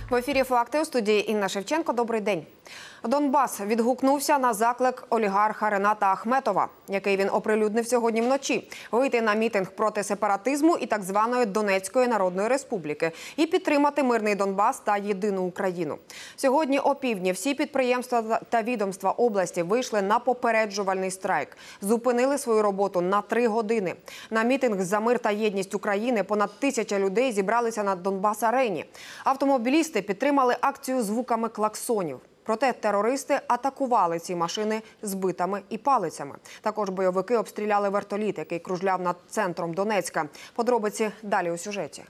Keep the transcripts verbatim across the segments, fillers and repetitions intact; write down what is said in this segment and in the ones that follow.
В ефірі «Факти», у студії Інна Шевченко. Добрий день. Донбас відгукнувся на заклик олігарха Рената Ахметова, який він оприлюднив сьогодні вночі, вийти на мітинг проти сепаратизму і так званої Донецької Народної Республіки і підтримати мирний Донбас та єдину Україну. Сьогодні опівдні всі підприємства та відомства області вийшли на попереджувальний страйк. Зупинили свою роботу на три години. На мітинг за мир та єдність України понад тисяча людей зібралися на Донбас-арені. Автомобілісти підтримали акцію звуками клаксонів. Проте терористи атакували ці машини з битами і палицями. Також бойовики обстріляли вертоліт, який кружляв над центром Донецька. Подробиці далі у сюжеті.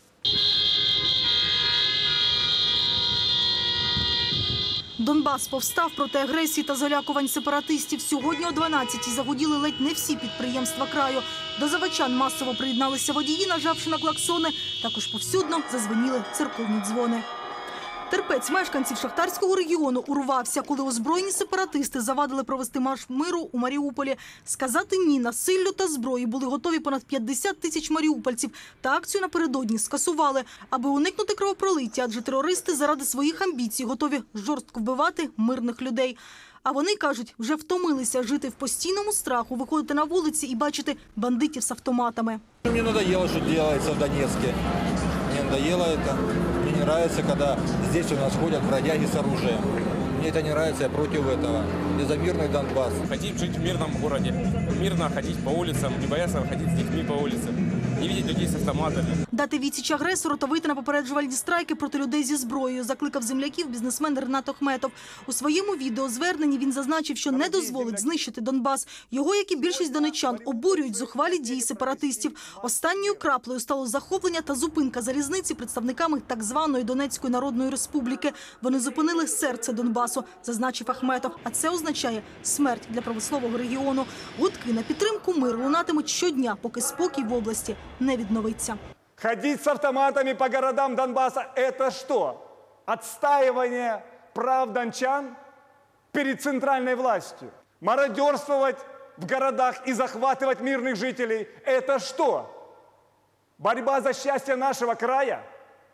Донбас повстав проти агресії та залякувань сепаратистів. Сьогодні о дванадцятій загуділи ледь не всі підприємства краю. До заводчан масово приєдналися водії, нажавши на клаксони. Також повсюдно зазвеніли церковні дзвони. Терпець мешканців шахтарського регіону урвався, коли озброєні сепаратисти завадили провести марш миру у Маріуполі. Сказати «ні» насиллю та зброї були готові понад п'ятдесят тисяч маріупольців. Та акцію напередодні скасували, аби уникнути кровопролиття, адже терористи заради своїх амбіцій готові жорстко вбивати мирних людей. А вони, кажуть, вже втомилися жити в постійному страху, виходити на вулиці і бачити бандитів з автоматами. Мені надоело, що робиться в Донецьку. Мне надоело это. Мне не нравится, когда здесь у нас ходят бродяги с оружием. Мне это не нравится, я против этого. Я за мирный Донбасс. Хотим жить в мирном городе, мирно ходить по улицам, не бояться ходить с детьми по улицам, не видеть людей с автоматами. Дати відсіч агресору та вийти на попереджувальні страйки проти людей зі зброєю, закликав земляків бізнесмен Ренат Ахметов. У своєму відеозверненні він зазначив, що не дозволить знищити Донбас. Його, як і більшість донеччан, обурюють зухвалі дії сепаратистів. Останньою краплею стало захоплення та зупинка залізниці представниками так званої Донецької Народної Республіки. Вони зупинили серце Донбасу, зазначив Ахметов. А це означає смерть для промислового регіону. Гудки на підтримку миру лунатимуть щодня, поки спокій в області не відновиться. Ходить с автоматами по городам Донбасса – это что? Отстаивание прав дончан перед центральной властью? Мародерствовать в городах и захватывать мирных жителей – это что? Борьба за счастье нашего края?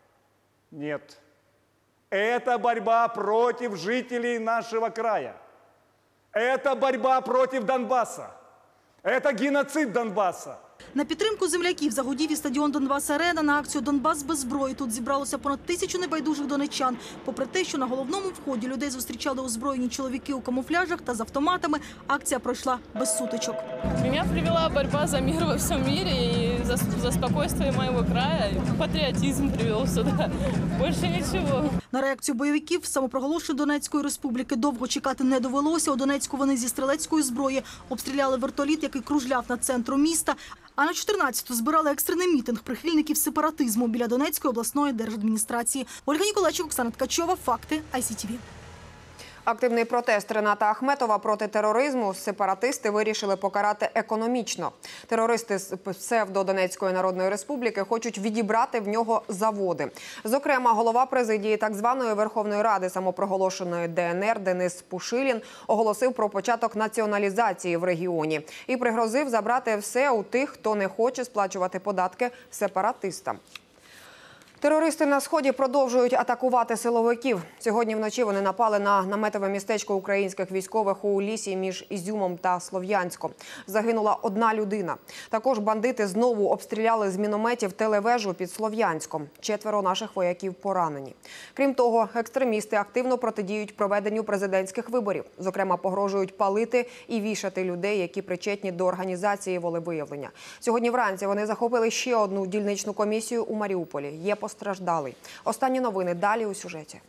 Нет. Это борьба против жителей нашего края. Это борьба против Донбасса. Это геноцид Донбасса. На підтримку земляків загудів і стадіон «Донбас-арена» на акцію «Донбас без зброї». Тут зібралося понад тисячу небайдужих донеччан. Попри те, що на головному вході людей зустрічали озброєні чоловіки у камуфляжах та з автоматами, акція пройшла без сутичок. Меня привела борьба за мир во всем мире и за, за спокойствие моего края. Патриотизм привел сюда. Больше ничего. На реакцію бойовиків самопроголошеної Донецької Республіки довго чекати не довелося. У Донецьку вони зі стрілецької зброї обстріляли вертоліт, який кружляв над центром міста. А на чотирнадцяту збирали екстрений мітинг прихильників сепаратизму біля Донецької обласної держадміністрації. Ольга Ніколайчик, Оксана Ткачова, «Факти», ай сі ті ві. Активний протест Рената Ахметова проти тероризму сепаратисти вирішили покарати економічно. Терористи з псевдо-Донецької Народної Республіки хочуть відібрати в нього заводи. Зокрема, голова президії так званої Верховної Ради самопроголошеної Де Ен Ер Денис Пушилін оголосив про початок націоналізації в регіоні і пригрозив забрати все у тих, хто не хоче сплачувати податки сепаратистам. Терористи на Сході продовжують атакувати силовиків. Сьогодні вночі вони напали на наметове містечко українських військових у лісі між Ізюмом та Слов'янськом. Загинула одна людина. Також бандити знову обстріляли з мінометів телевежу під Слов'янськом. Четверо наших вояків поранені. Крім того, екстремісти активно протидіють проведенню президентських виборів. Зокрема, погрожують палити і вішати людей, які причетні до організації волевиявлення. Сьогодні вранці вони захопили ще одну дільничну комісію у Маріуполі. Є постраждалий. Останні новини далі у сюжеті.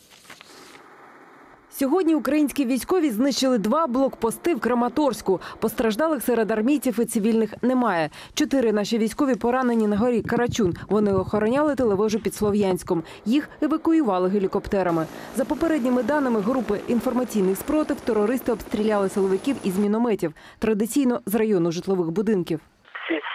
Сьогодні українські військові знищили два блокпости в Краматорську. Постраждалих серед армійців і цивільних немає. Чотири наші військові поранені на горі Карачун. Вони охороняли телевежу під Слов'янськом. Їх евакуювали гелікоптерами. За попередніми даними групи «Інформаційний спротив», терористи обстріляли силовиків із мінометів. Традиційно з району житлових будинків. Всі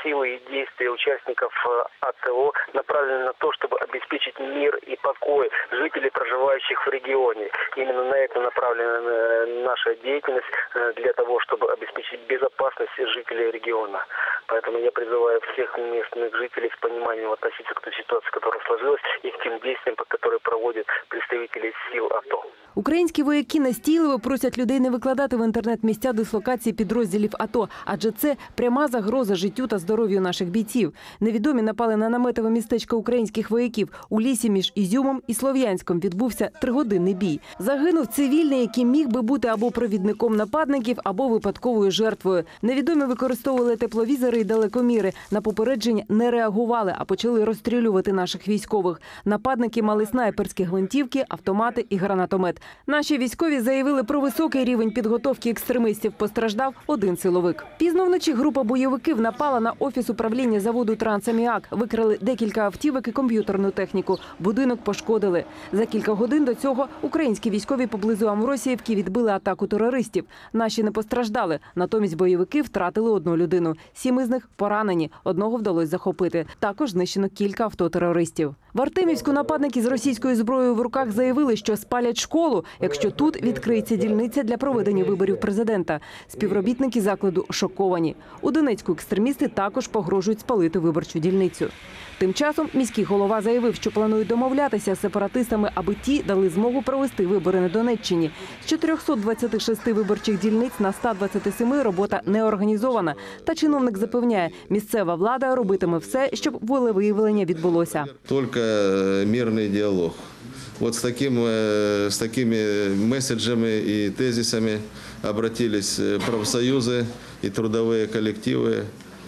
силы и действия участников АТО направлены на то, чтобы обеспечить мир и покой жителей, проживающих в регионе. Именно на это направлена наша деятельность, для того, чтобы обеспечить безопасность жителей региона. Поэтому я призываю всех местных жителей с пониманием относиться к той ситуации, которая сложилась, и к тем действиям, которые проводят представители сил АТО. Українські вояки настійливо просять людей не викладати в інтернет місця дислокації підрозділів АТО, адже це пряма загроза життю та здоров'ю наших бійців. Невідомі напали на наметове містечко українських вояків. У лісі між Ізюмом і Слов'янськом відбувся тригодинний бій. Загинув цивільний, який міг би бути або провідником нападників, або випадковою жертвою. Невідомі використовували тепловізори і далекоміри. На попередження не реагували, а почали розстрілювати наших військових. Нападники мали снайперські гвинтівки, автомати і гранатомет. Наші військові заявили про високий рівень підготовки екстремістів. Постраждав один силовик. Пізно вночі група бойовиків напала на офіс управління заводу «Трансаміак». Викрали декілька автівок і комп'ютерну техніку. Будинок пошкодили. За кілька годин до цього українські військові поблизу Амвросіївки відбили атаку терористів. Наші не постраждали. Натомість бойовики втратили одну людину. Сім із них поранені. Одного вдалося захопити. Також знищено кілька авто терористів. В Артемівську нападники з російською зброєю в руках заявили, що спалять школу, якщо тут відкриється дільниця для проведення виборів президента. Співробітники закладу шоковані. У Донецьку екстремісти також погрожують спалити виборчу дільницю. Тим часом міський голова заявив, що планують домовлятися з сепаратистами, аби ті дали змогу провести вибори на Донеччині. З чотирьохсот двадцяти шести виборчих дільниць на ста двадцяти семи робота не організована. Та чиновник запевняє, місцева влада робитиме все, щоб волевиявлення відбулося. Тільки мирний діалог. Вот с, таким, с такими месседжами и тезисами обратились профсоюзы и трудовые коллективы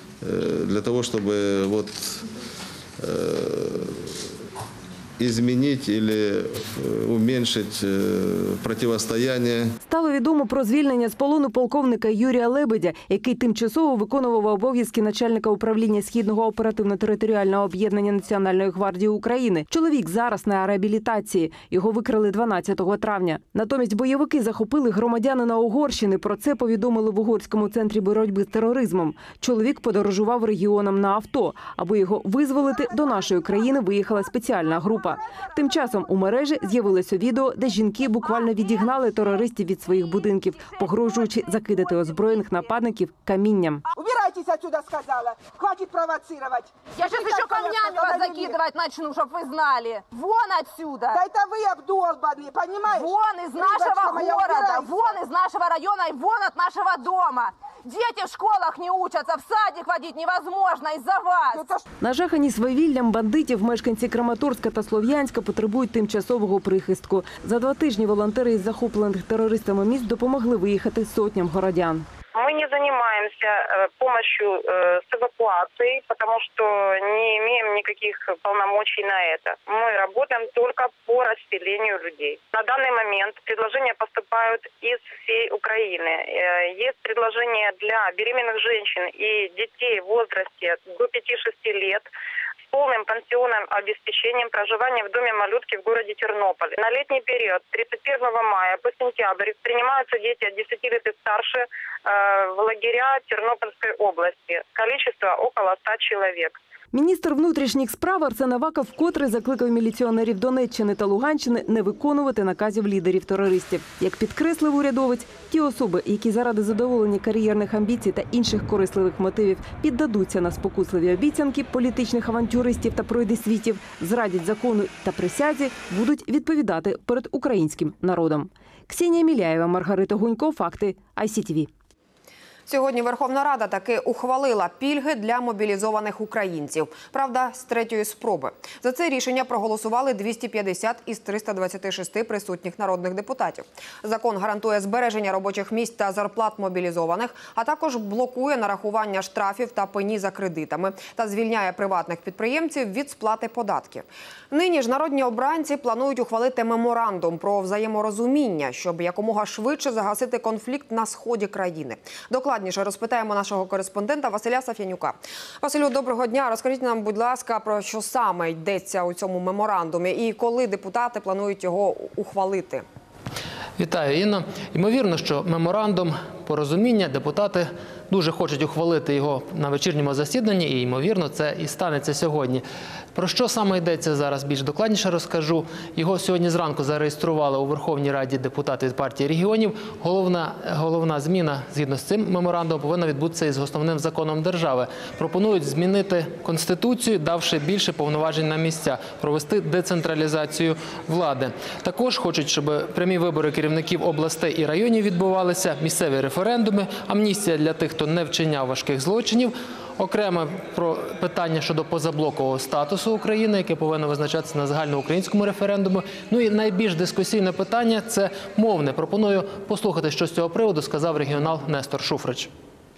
для того, чтобы вот изменить или уменьшить противостояние. Стало відомо про звільнення з полону полковника Юрія Лебедя, який тимчасово виконував обов'язки начальника управління Східного оперативно-територіального об'єднання Національної гвардії України. Чоловік зараз на реабілітації. Його викрали дванадцятого травня. Натомість бойовики захопили громадянина Угорщини. Про це повідомили в Угорському центрі боротьби з тероризмом. Чоловік подорожував регіоном на авто. Аби його визволити, до нашої країни виїхала спеціальна група. Тим часом у мережі з'явилося відео, де жінки буквально відігнали терористів від своїх будинків, погрожуючи закидати озброєних нападників камінням. Убирайтесь отсюда, сказала. Хватит провоцировать. Я сейчас еще камнями вас закидывать начну, чтобы вы знали. Вон отсюда. Да это вы обдолбанные, понимаешь? Вон из нашего моя, города, убирайся. вон из нашего района и вон от нашего дома. Дети в школах не учатся, в садик водить невозможно из-за вас. Нажахані свавіллям бандитів мешканці Краматорська та Слов'янська потребують тимчасового прихистку. За два тижні волонтери із захоплених терористами міст допомогли виїхати сотням городян. Мы не занимаемся помощью с эвакуацией, потому что не имеем никаких полномочий на это. Мы работаем только по расселению людей. На данный момент предложения поступают из всей Украины. Есть предложения для беременных женщин и детей в возрасте до пяти-шести лет с полным пансионным обеспечением проживания в доме малютки в городе Тернополе. На летний период тридцать первого мая по сентябрь принимаются дети от десяти лет и старше э, в лагеря Тернопольской области. Количество около ста человек. Міністр внутрішніх справ Арсен Аваков вкотре закликав міліціонерів Донеччини та Луганщини не виконувати наказів лідерів терористів. Як підкреслив урядовець, ті особи, які заради задоволення кар'єрних амбіцій та інших корисливих мотивів піддадуться на спокусливі обіцянки політичних авантюристів та пройдисвітів, зрадять закону та присязі, будуть відповідати перед українським народом. Ксенія Міляєва, Маргарита Гунько, Факти, ай сі ті ві. Сьогодні Верховна Рада таки ухвалила пільги для мобілізованих українців. Правда, з третьої спроби. За це рішення проголосували двісті п'ятдесят із триста двадцяти шести присутніх народних депутатів. Закон гарантує збереження робочих місць та зарплат мобілізованих, а також блокує нарахування штрафів та пені за кредитами та звільняє приватних підприємців від сплати податків. Нині ж народні обранці планують ухвалити меморандум про взаєморозуміння, щоб якомога швидше загасити конфлікт на сході країни. Докладніше розпитаємо нашого кореспондента Василя Саф'янюка. Василю, доброго дня. Розкажіть нам, будь ласка, про що саме йдеться у цьому меморандумі і коли депутати планують його ухвалити? Вітаю, Інно. Ймовірно, що меморандум порозуміння. Депутати дуже хочуть ухвалити його на вечірньому засіданні і, ймовірно, це і станеться сьогодні. Про що саме йдеться зараз більш докладніше розкажу. Його сьогодні зранку зареєстрували у Верховній Раді депутати від партії регіонів. Головна, головна зміна, згідно з цим меморандумом, повинна відбутися із основним законом держави. Пропонують змінити Конституцію, давши більше повноважень на місця, провести децентралізацію влади. Також хочуть, щоб прямі вибори керівників областей і районів відбувалися, місцеві референдуми, амністія для тих, хто не вчиняв важких злочинів. Окремо про питання щодо позаблокового статусу України, яке повинно визначатися на загальноукраїнському референдумі. Ну і найбільш дискусійне питання – це мовне. Пропоную послухати, що з цього приводу сказав регіонал Нестор Шуфрич.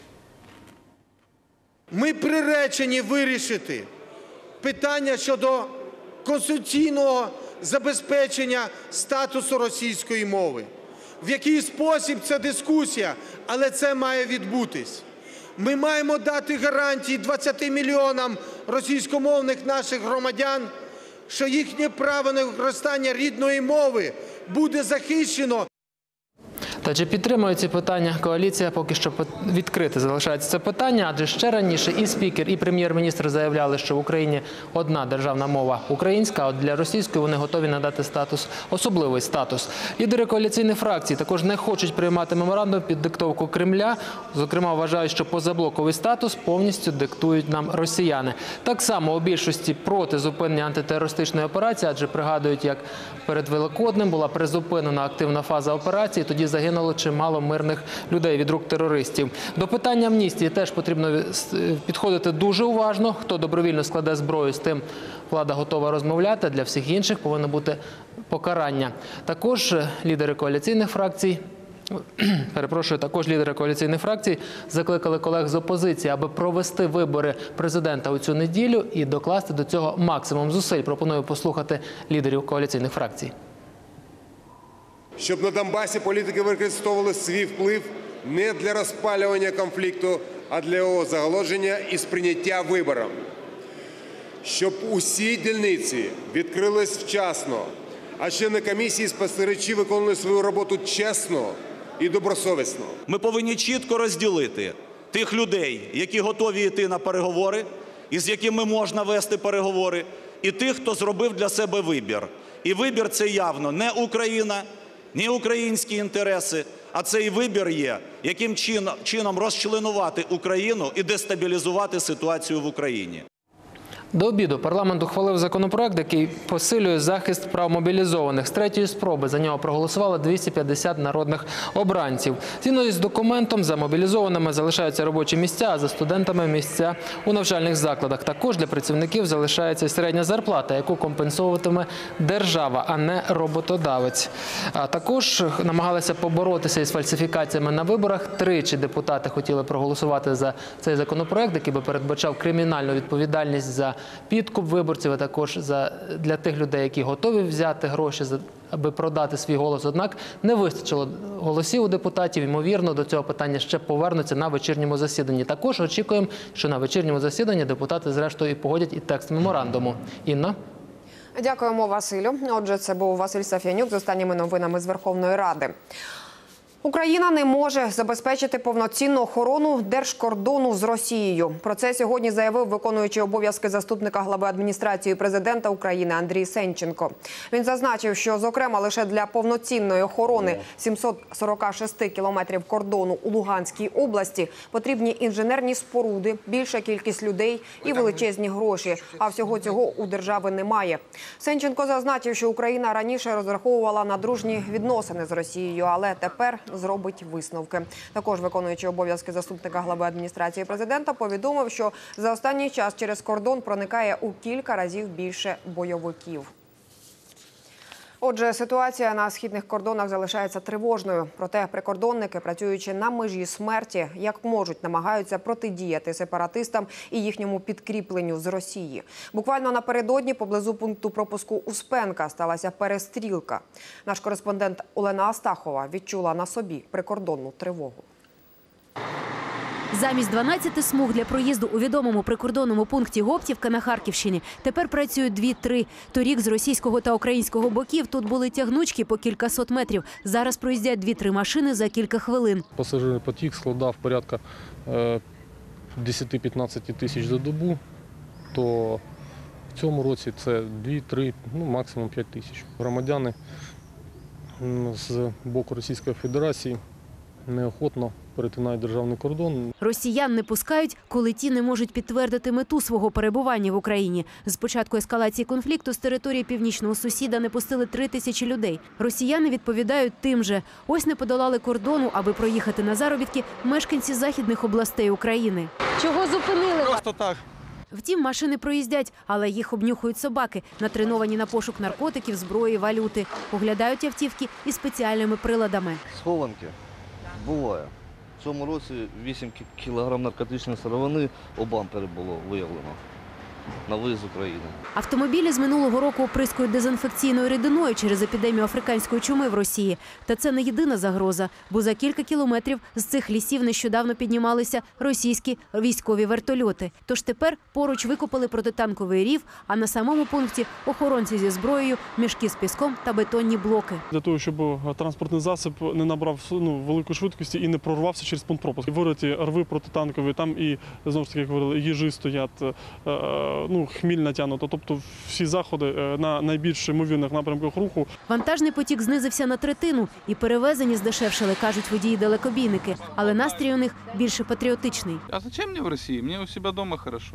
Ми приречені вирішити питання щодо конституційного забезпечення статусу російської мови. В який спосіб – це дискусія, але це має відбутись. Ми маємо дати гарантії двадцяти мільйонам російськомовних наших громадян, що їхнє право на використання рідної мови буде захищено. Та чи підтримує ці питання коаліція, поки що відкрите залишається це питання, адже ще раніше і спікер, і прем'єр-міністр заявляли, що в Україні одна державна мова – українська, а от для російської вони готові надати статус, особливий статус. Лідери коаліційних фракцій також не хочуть приймати меморандум під диктовку Кремля. Зокрема, вважають, що позаблоковий статус повністю диктують нам росіяни. Так само у більшості проти зупинення антитерористичної операції, адже пригадують, як перед Великоднем була призупинена активна фаза операції, тоді загинули чимало мирних людей від рук терористів. До питання амністії теж потрібно підходити дуже уважно. Хто добровільно складе зброю, з тим влада готова розмовляти. Для всіх інших повинно бути покарання. Також лідери коаліційних фракцій Перепрошую, також лідери коаліційних фракцій закликали колег з опозиції, аби провести вибори президента у цю неділю і докласти до цього максимум зусиль. Пропоную послухати лідерів коаліційних фракцій. Щоб на Донбасі політики використовували свій вплив не для розпалювання конфлікту, а для його загалодження і сприйняття виборів. Щоб усі дільниці відкрились вчасно, а члени комісії спостерігачі виконували свою роботу чесно і добросовісно. Ми повинні чітко розділити тих людей, які готові йти на переговори, і з якими можна вести переговори, і тих, хто зробив для себе вибір. І вибір – це явно не Україна, не українські інтереси, а цей вибір є, яким чином розчленувати Україну і дестабілізувати ситуацію в Україні. До обіду парламент ухвалив законопроект, який посилює захист прав мобілізованих. З третьої спроби за нього проголосували двісті п'ятдесят народних обранців. Згідно із документом, за мобілізованими залишаються робочі місця, а за студентами – місця у навчальних закладах. Також для працівників залишається середня зарплата, яку компенсовуватиме держава, а не роботодавець. А також намагалися поборотися із фальсифікаціями на виборах. Тричі депутати хотіли проголосувати за цей законопроект, який би передбачав кримінальну відповідальність за підкуп виборців, а також за, для тих людей, які готові взяти гроші, аби продати свій голос. Однак не вистачило голосів у депутатів. Ймовірно, до цього питання ще повернуться на вечірньому засіданні. Також очікуємо, що на вечірньому засіданні депутати зрештою і погодять і текст меморандуму. Інна? Дякуємо, Василю. Отже, це був Василь Саф'янюк з останніми новинами з Верховної Ради. Україна не може забезпечити повноцінну охорону держкордону з Росією. Про це сьогодні заявив виконуючий обов'язки заступника глави адміністрації президента України Андрій Сенченко. Він зазначив, що, зокрема, лише для повноцінної охорони сімсот сорока шести кілометрів кордону у Луганській області потрібні інженерні споруди, більша кількість людей і величезні гроші. А всього цього у держави немає. Сенченко зазначив, що Україна раніше розраховувала на дружні відносини з Росією, але тепер зробить висновки. Також виконуючий обов'язки заступника глави адміністрації президента повідомив, що за останній час через кордон проникає у кілька разів більше бойовиків. Отже, ситуація на східних кордонах залишається тривожною. Проте прикордонники, працюючи на межі смерті, як можуть, намагаються протидіяти сепаратистам і їхньому підкріпленню з Росії. Буквально напередодні поблизу пункту пропуску Успенка сталася перестрілка. Наш кореспондент Олена Астахова відчула на собі прикордонну тривогу. Замість дванадцяти смуг для проїзду у відомому прикордонному пункті Гоптівка на Харківщині тепер працюють дві-три. Торік з російського та українського боків тут були тягнучки по кількасот метрів. Зараз проїздять дві-три машини за кілька хвилин. Пасажирний потік складав порядка десять-п'ятнадцять тисяч за добу, то в цьому році це дві-три, ну максимум п'ять тисяч. Громадяни з боку Російської Федерації неохотно перетинають державний кордон. Росіян не пускають, коли ті не можуть підтвердити мету свого перебування в Україні. З початку ескалації конфлікту з території північного сусіда не пустили три тисячі людей. Росіяни відповідають тим же. Ось не подолали кордону, аби проїхати на заробітки мешканці західних областей України. Чого зупинили? Просто так. Втім, машини проїздять, але їх обнюхують собаки, натреновані на пошук наркотиків, зброї, валюти. Оглядають автівки із спеціальними приладами. Схованки буває. В цьому році вісім кілограм наркотичної сировини у бампері було виявлено на виїзд з України. Автомобілі з минулого року оприскують дезінфекційною рідиною через епідемію африканської чуми в Росії. Та це не єдина загроза, бо за кілька кілометрів з цих лісів нещодавно піднімалися російські військові вертольоти. Тож тепер поруч викопали протитанковий рів, а на самому пункті охоронці зі зброєю, мішки з піском та бетонні блоки. Для того, щоб транспортний засіб не набрав ну, великої швидкості і не прорвався через пункт пропуску. Вироті рви протитанкові, там і, знову ж таки, як говорили, їжі стоять, ну, хміль натягнуто, тобто всі заходи на найбільш ймовірних напрямках руху. Вантажний потік знизився на третину і перевезені здешевшили, кажуть водії-далекобійники. Але настрій у них більше патріотичний. А зачем мені в Росії? Мені у себе вдома хорошо.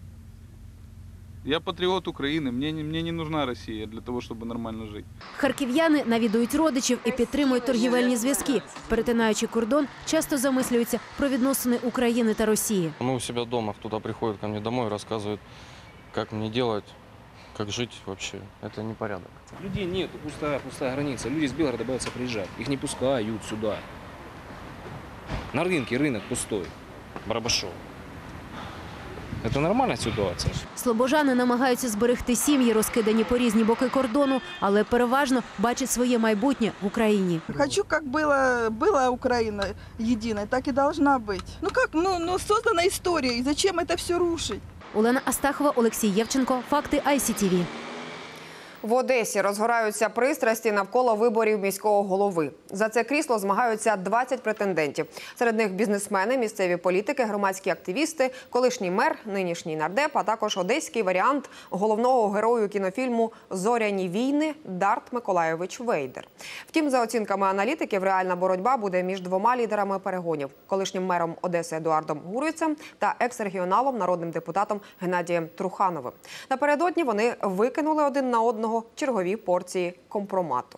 Я патріот України, мені, мені не нужна Росія для того, щоб нормально жити. Харків'яни навідують родичів і підтримують торгівельні зв'язки. Перетинаючи кордон, часто замислюються про відносини України та Росії. Ми у себе вдома, хтось приходить ко мені додому і розказують, як мені робити, як жити взагалі. Це не порядок. Людей нет, пустая, пустая граница. Люди с Белгорода боятся приезжать. Их не пускают сюда. На рынке рынок пустой. Барабашов. Це нормальна ситуація. Слобожани намагаються зберегти сім'ї, розкидані по різні боки кордону, але переважно бачать своє майбутнє в Україні. Хочу, как была, была Украина единой, так и должна быть. Ну как, ну, ну создана история, и зачем это все рушить? Олена Астахова, Олексій Євченко, Факти Ай Сі Ті Ві. В Одесі розгораються пристрасті навколо виборів міського голови. За це крісло змагаються двадцять претендентів. Серед них бізнесмени, місцеві політики, громадські активісти, колишній мер, нинішній нардеп, а також одеський варіант головного герою кінофільму «Зоряні війни» Дарт Миколайович Вейдер. Втім, за оцінками аналітиків, реальна боротьба буде між двома лідерами перегонів – колишнім мером Одеси Едуардом Гурвіцем та екс-регіоналом, народним депутатом Геннадієм Трухановим. Напередодні вони викинули один на одного чергові порції компромату.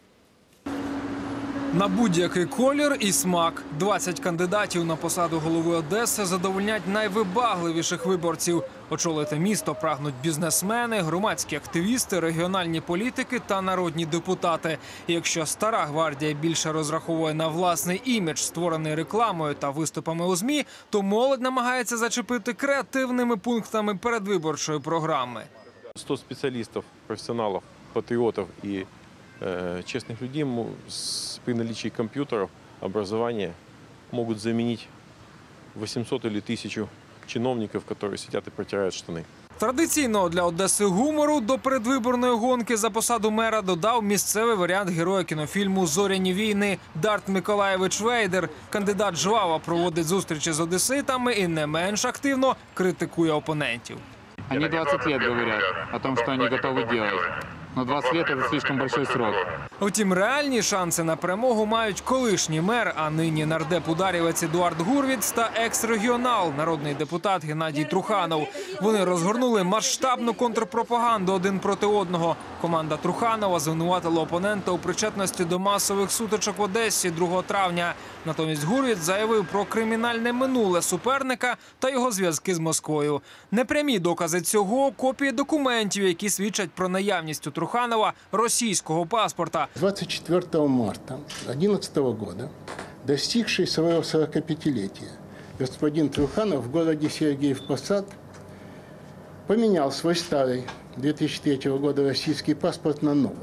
На будь-який колір і смак. двадцять кандидатів на посаду голови Одеси задовольнять найвибагливіших виборців. Очолити місто прагнуть бізнесмени, громадські активісти, регіональні політики та народні депутати. І якщо стара гвардія більше розраховує на власний імідж, створений рекламою та виступами у ЗМІ, то молодь намагається зачепити креативними пунктами передвиборчої програми. сто специалистов, профессионалов, патриотов и э, честных людей с, при наличии компьютеров, образования могут заменить восемьсот или тысячу чиновников, которые сидят и протирают штаны. Традиційно для Одеси гумору до передвиборної гонки за посаду мера додав місцевий варіант героя кінофільму «Зоряні війни» Дарт Миколайович Вейдер. Кандидат жваво проводить зустрічі з одеситами і не менш активно критикує опонентів. Они двадцать лет говорят о том, что они готовы делать. Но двадцать лет – это слишком большой срок. Втім, реальні шанси на перемогу мають колишній мер, а нині нардеп-ударівець Едуард Гурвіц та екс-регіонал, народний депутат Геннадій Труханов. Вони розгорнули масштабну контрпропаганду один проти одного. Команда Труханова звинуватила опонента у причетності до масових сутичок в Одесі другого травня. Натомість Гурвіц заявив про кримінальне минуле суперника та його зв'язки з Москвою. Непрямі докази цього – копії документів, які свідчать про наявність у Труханова російського паспорта. двадцать четвёртого марта две тысячи одиннадцатого года, достигший своего сорокапятилетия, господин Труханов в городе Сергиев-Посад поменял свой старый две тысячи третьего года российский паспорт на новый.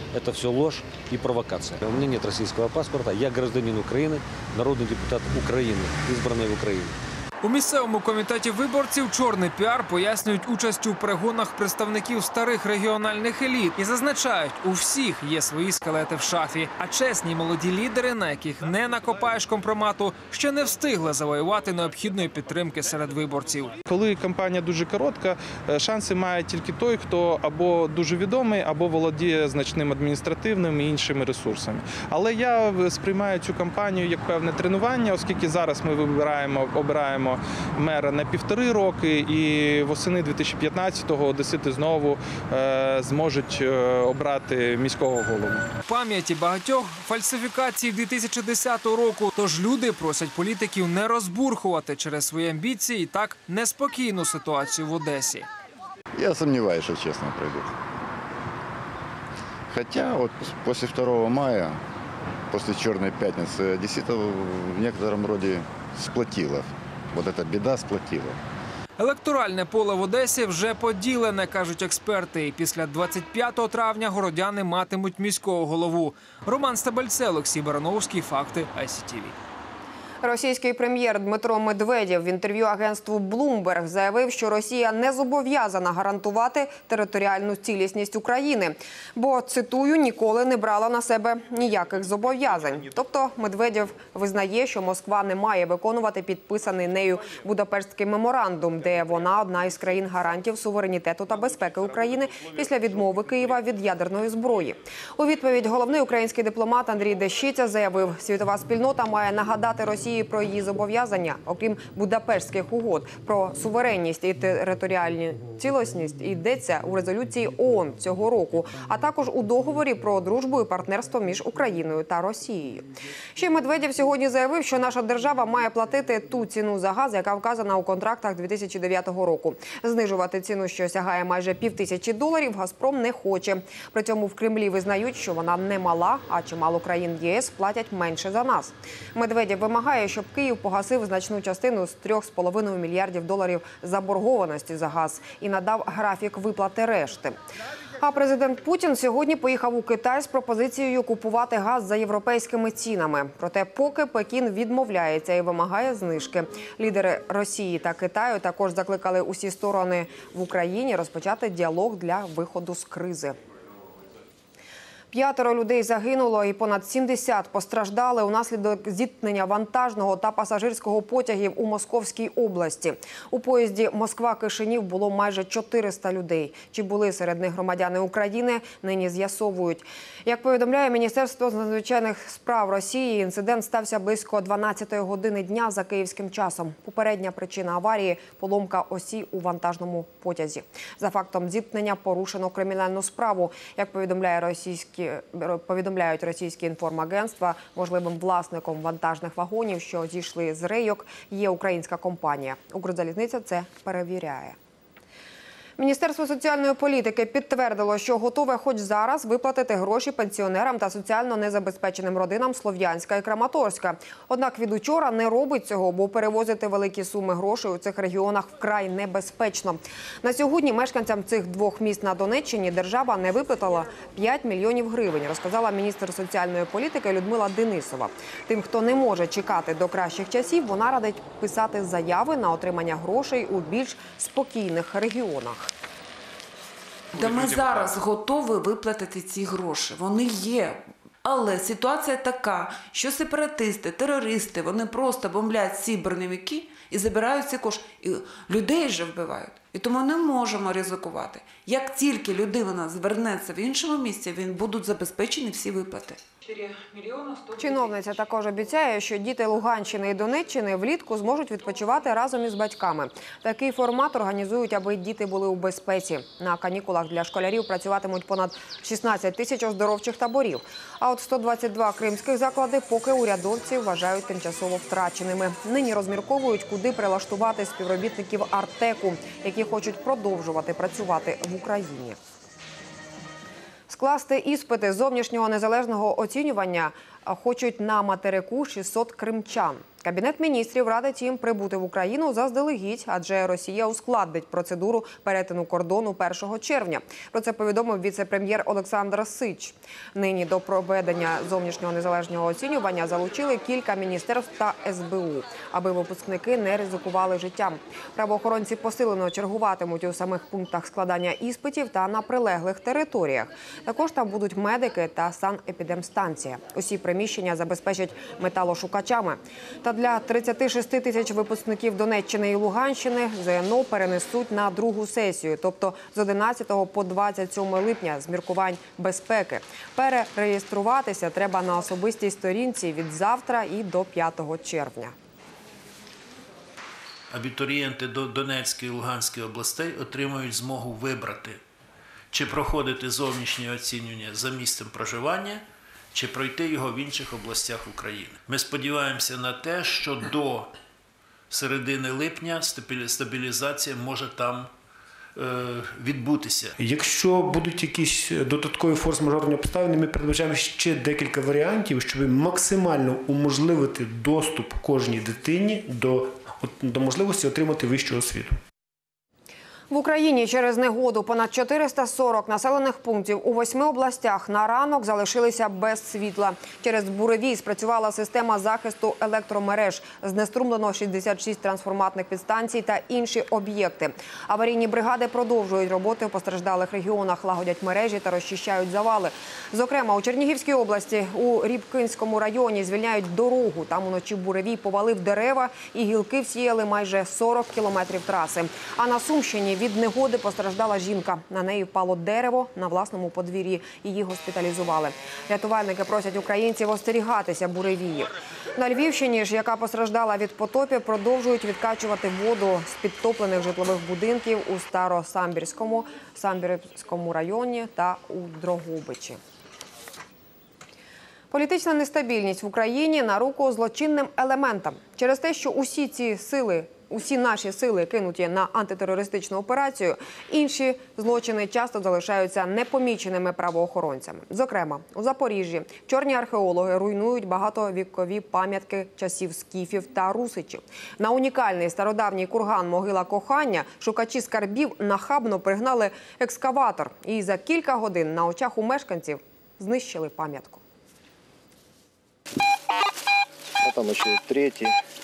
это все ложь и провокация. У меня нет российского паспорта, я гражданин Украины, народный депутат Украины, избранный в Украине. У місцевому комітеті виборців чорний піар пояснюють участь у перегонах представників старих регіональних еліт і зазначають, у всіх є свої скелети в шафі. А чесні молоді лідери, на яких не накопаєш компромату, ще не встигли завоювати необхідної підтримки серед виборців. Коли кампанія дуже коротка, шанси має тільки той, хто або дуже відомий, або володіє значним адміністративним і іншими ресурсами. Але я сприймаю цю кампанію як певне тренування, оскільки зараз ми вибираємо, обираємо мера на півтори роки, і восени дві тисячі п'ятнадцятого одесити знову е, зможуть е, обрати міського голову. В пам'яті багатьох фальсифікацій дві тисячі десятого року, тож люди просять політиків не розбурхувати через свої амбіції і так неспокійну ситуацію в Одесі. Я сомневаюсь, что честно пройдут. Хотя вот после второго мая, после Черной пятницы, одесситов в некотором роде сплотило. Вот эта беда сплотила. Електоральне поле в Одесі вже поділене, кажуть експерти. І після двадцять п'ятого травня городяни матимуть міського голову. Роман Стебельце, Олексій Барановський. Факти ай сі ті ві. Російський прем'єр Дмитро Медведєв в інтерв'ю агентству Bloomberg заявив, що Росія не зобов'язана гарантувати територіальну цілісність України, бо, цитую, ніколи не брала на себе ніяких зобов'язань. Тобто Медведєв визнає, що Москва не має виконувати підписаний нею Будапештський меморандум, де вона одна із країн-гарантів суверенітету та безпеки України після відмови Києва від ядерної зброї. У відповідь головний український дипломат Андрій Дещиця заявив, світова спільнота має нагадати Росії про її зобов'язання, окрім Будапештських угод про суверенність і територіальну цілісність, йдеться у резолюції ООН цього року, а також у договорі про дружбу і партнерство між Україною та Росією. Ще Медведєв сьогодні заявив, що наша держава має платити ту ціну за газ, яка вказана у контрактах дві тисячі дев'ятого року. Знижувати ціну, що сягає майже півтисячі доларів, «Газпром» не хоче. При цьому в Кремлі визнають, що вона не мала, а чимало країн ЄС платять менше за нас. Медведєв вимагає, щоб Київ погасив значну частину з трьох з половиною мільярдів доларів заборгованості за газ і надав графік виплати решти. А президент Путін сьогодні поїхав у Китай з пропозицією купувати газ за європейськими цінами. Проте поки Пекін відмовляється і вимагає знижки. Лідери Росії та Китаю також закликали усі сторони в Україні розпочати діалог для виходу з кризи. П'ятеро людей загинуло і понад сімдесят постраждали унаслідок зіткнення вантажного та пасажирського потягів у Московській області. У поїзді Москва-Кишинів було майже чотириста людей. Чи були серед них громадяни України, нині з'ясовують. Як повідомляє Міністерство з надзвичайних справ Росії, інцидент стався близько дванадцятої години дня за київським часом. Попередня причина аварії – поломка осі у вантажному потязі. За фактом зіткнення порушено кримінальну справу. Як повідомляє російський Повідомляють російські інформагентства, можливим власником вантажних вагонів, що зійшли з рейок, є українська компанія. Укрзалізниця це перевіряє. Міністерство соціальної політики підтвердило, що готове хоч зараз виплатити гроші пенсіонерам та соціально незабезпеченим родинам Слов'янська і Краматорська. Однак від учора не робить цього, бо перевозити великі суми грошей у цих регіонах вкрай небезпечно. На сьогодні мешканцям цих двох міст на Донеччині держава не виплатила п'ять мільйонів гривень, розказала міністр соціальної політики Людмила Денисова. Тим, хто не може чекати до кращих часів, вона радить писати заяви на отримання грошей у більш спокійних регіонах. Да ми зараз готові виплатити ці гроші. Вони є. Але ситуація така, що сепаратисти, терористи, вони просто бомблять всі броневики і забирають ці кошти. І людей же вбивають. І тому не можемо ризикувати. Як тільки людина звернеться в іншому місці, він будуть забезпечені всі виплати. Чиновниця також обіцяє, що діти Луганщини і Донеччини влітку зможуть відпочивати разом із батьками. Такий формат організують, аби діти були у безпеці. На канікулах для школярів працюватимуть понад шістнадцять тисяч оздоровчих таборів. А от сто двадцять два кримських заклади поки урядовці вважають тимчасово втраченими. Нині розмірковують, куди прилаштувати співробітників Артеку, які хочуть продовжувати працювати в Україні. Скласти іспити зовнішнього незалежного оцінювання хочуть на материку шістсот кримчан. Кабінет міністрів радить їм прибути в Україну заздалегідь, адже Росія ускладнить процедуру перетину кордону першого червня. Про це повідомив віце-прем'єр Олександр Сич. Нині до проведення зовнішнього незалежного оцінювання залучили кілька міністерств та ес бе у, аби випускники не ризикували життям. Правоохоронці посилено чергуватимуть у самих пунктах складання іспитів та на прилеглих територіях. Також там будуть медики та санепідемстанція. Усі приміщення забезпечать металошукачами. Та для тридцяти шести тисяч випускників Донеччини і Луганщини зе ен о перенесуть на другу сесію, тобто з одинадцятого по двадцять сьоме липня з міркувань безпеки. Перереєструватися треба на особистій сторінці від завтра і до п'ятого червня. Абітурієнти до Донецької і Луганської областей отримують змогу вибрати, чи проходити зовнішнє оцінювання за місцем проживання, чи пройти його в інших областях України. Ми сподіваємося на те, що до середини липня стабілізація може там е, відбутися. Якщо будуть якісь додаткові форс-мажорні обставини, ми передбачаємо ще декілька варіантів, щоб максимально уможливити доступ кожній дитині до, до можливості отримати вищу освіту. В Україні через негоду понад чотириста сорок населених пунктів у восьми областях на ранок залишилися без світла. Через буревій спрацювала система захисту електромереж. Знеструмлено шістдесят шість трансформаторних підстанцій та інші об'єкти. Аварійні бригади продовжують роботи в постраждалих регіонах, лагодять мережі та розчищають завали. Зокрема, у Чернігівській області у Рібкинському районі звільняють дорогу. Там уночі буревій повалив дерева і гілки всіяли майже сорок кілометрів траси. А на Сумщині від негоди постраждала жінка. На неї впало дерево на власному подвір'ї. Її госпіталізували. Рятувальники просять українців остерігатися буревіїв. На Львівщині ж, яка постраждала від потопів, продовжують відкачувати воду з підтоплених житлових будинків у Старосамбірському, Самбірському районі та у Дрогобичі. Політична нестабільність в Україні на руку злочинним елементам. Через те, що усі ці сили Усі наші сили кинуті на антитерористичну операцію, інші злочини часто залишаються непоміченими правоохоронцями. Зокрема, у Запоріжжі чорні археологи руйнують багатовікові пам'ятки часів скіфів та русичів. На унікальний стародавній курган «Могила кохання» шукачі скарбів нахабно пригнали екскаватор. І за кілька годин на очах у мешканців знищили пам'ятку. А там ще третій.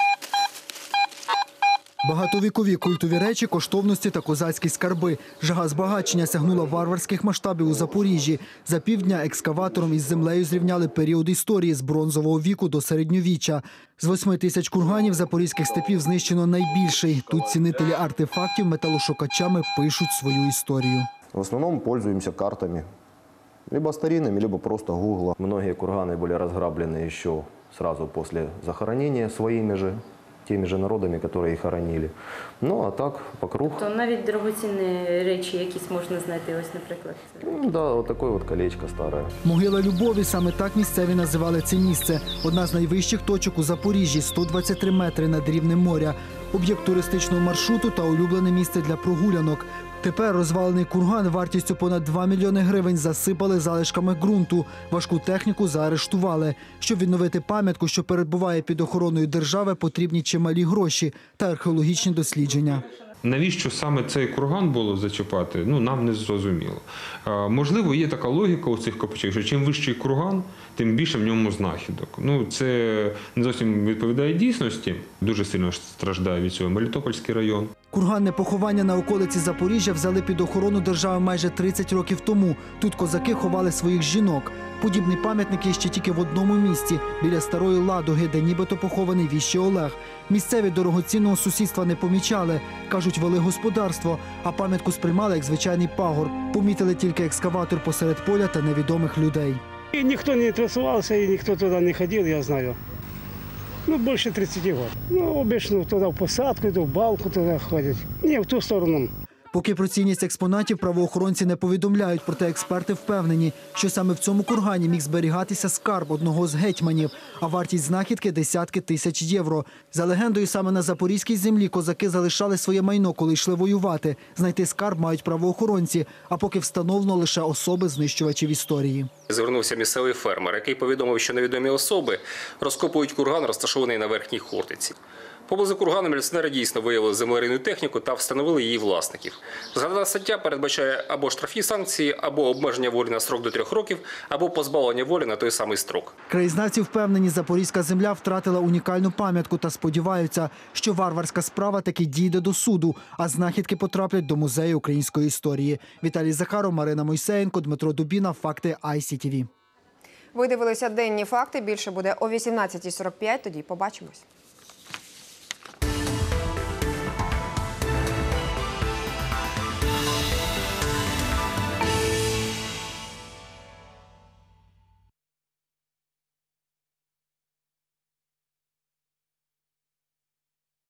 Багатовікові культові речі, коштовності та козацькі скарби. Жага збагачення сягнула варварських масштабів у Запоріжжі. За півдня екскаватором із землею зрівняли період історії з бронзового віку до середньовіччя. З восьми тисяч курганів запорізьких степів знищено найбільший. Тут цінителі артефактів металошукачами пишуть свою історію. В основному пользуємося картами. Либо старинными, либо просто Гугла. Многие курганы были разграблены еще сразу после захоронения своими же, теми же народами, которые их хоронили. Ну, а так, по кругу. То навіть дорогоцінні речі якісь можна знайти, ось, наприклад. Ну, да, вот такое вот колечко старое. Могила Любові – саме так місцеві називали це місце. Одна з найвищих точок у Запоріжжі – сто двадцять три метри над рівнем моря. Об'єкт туристичного маршруту та улюблене місце для прогулянок. Тепер розвалений курган вартістю понад два мільйони гривень засипали залишками ґрунту. Важку техніку заарештували. Щоб відновити пам'ятку, що перебуває під охороною держави, потрібні чималі гроші та археологічні дослідження. Навіщо саме цей курган було зачіпати, ну, нам не зрозуміло. А, можливо, є така логіка у цих копачів, що чим вищий курган, тим більше в ньому знахідок. Ну, це не зовсім відповідає дійсності. Дуже сильно страждає від цього Мелітопольський район. Курганне поховання на околиці Запоріжжя взяли під охорону держави майже тридцять років тому. Тут козаки ховали своїх жінок. Подібний пам'ятник є ще тільки в одному місці – біля Старої Ладоги, де нібито похований віщий Олег. Місцеві дорогоцінного сусідства не помічали. Кажуть, вели господарство, а пам'ятку сприймали як звичайний пагорб. Помітили тільки екскаватор посеред поля та невідомих людей. І ніхто не інтересувався, і ніхто туди не ходив, я знаю. Ну, більше тридцять років. Ну, обично туди в посадку, в балку туди ходять. Ні, в ту сторону. Поки про цінність експонатів правоохоронці не повідомляють, проте експерти впевнені, що саме в цьому кургані міг зберігатися скарб одного з гетьманів, а вартість знахідки – десятки тисяч євро. За легендою, саме на запорізькій землі козаки залишали своє майно, коли йшли воювати. Знайти скарб мають правоохоронці, а поки встановлено лише особи знищувачів історії. Звернувся місцевий фермер, який повідомив, що невідомі особи розкопують курган, розташований на Верхній Хортиці. Поблизу кургану міліціонери дійсно виявили землерийну техніку та встановили її власників. Згадана стаття передбачає або штрафні санкції, або обмеження волі на строк до трьох років, або позбавлення волі на той самий строк. Краєзнавці впевнені, запорізька земля втратила унікальну пам'ятку та сподіваються, що варварська справа таки дійде до суду, а знахідки потраплять до музею української історії. Віталій Захаров, Марина Мойсеєнко, Дмитро Дубіна. Факти ай сі ті ві. Ви дивилися «Денні факти». Більше буде о вісімнадцятій сорок п'ять. Тоді побачимось.